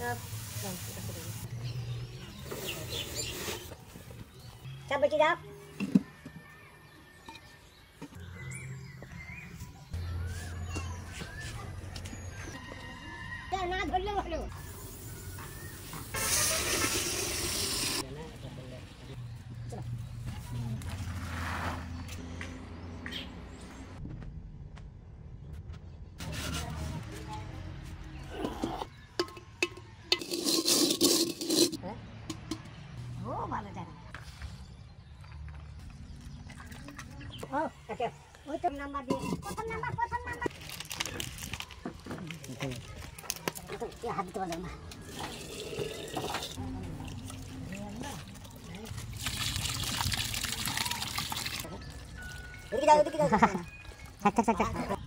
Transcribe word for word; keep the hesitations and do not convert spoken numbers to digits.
सब बच्चे जाओ। ना धोल लो बोलो। वो वाला जाना। ओ ओके वो तो नंबर दे प्रथम नंबर प्रथम नंबर तो ये हाथ तो लेना उधर जाओ उधर जाओ।